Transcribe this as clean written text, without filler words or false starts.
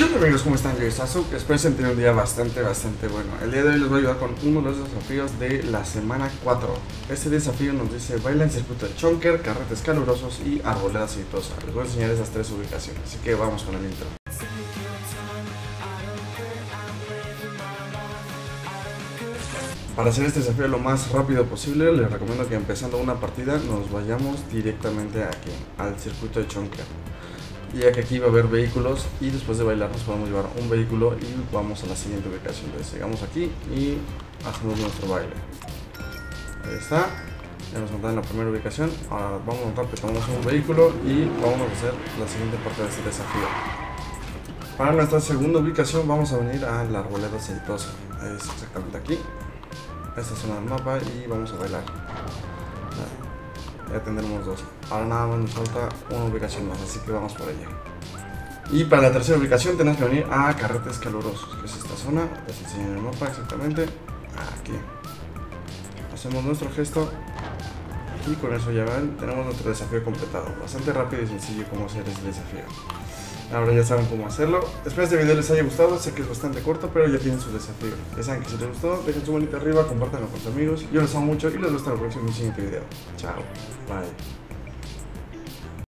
Hola amigos, ¿cómo están? Yo soy Sasuke, espero que tener un día bastante bueno. El día de hoy les voy a ayudar con uno de los desafíos de la semana 4. Este desafío nos dice baila en circuito de Chonker, carretes calurosos y arboleda aceitosa. Les voy a enseñar esas tres ubicaciones, así que vamos con el intro. Para hacer este desafío lo más rápido posible, les recomiendo que empezando una partida nos vayamos directamente aquí, al circuito de Chonker. Ya que aquí va a haber vehículos y después de bailar nos podemos llevar un vehículo y vamos a la siguiente ubicación. Entonces llegamos aquí y hacemos nuestro baile. Ahí está, ya nos encontramos en la primera ubicación. Ahora vamos a notar que tomamos un vehículo y vamos a hacer la siguiente parte de este desafío. Para nuestra segunda ubicación vamos a venir a la arboleda aceitosa. Es exactamente aquí, esta zona del mapa, y vamos a bailar. Ya tendremos dos. Ahora nada más nos falta una ubicación más, así que vamos por ella. Y para la tercera ubicación tenemos que venir a carretes calurosos, que es esta zona. Les enseño en el mapa exactamente. Aquí. Hacemos nuestro gesto y con eso ya ven, tenemos nuestro desafío completado. Bastante rápido y sencillo como hacer este desafío. Ahora ya saben cómo hacerlo. Espero este video les haya gustado. Sé que es bastante corto, pero ya tienen su desafío. Ya saben que si les gustó, dejen su manita arriba, compártanlo con sus amigos. Yo los amo mucho y los veo hasta el próximo siguiente video. Chao. Bye.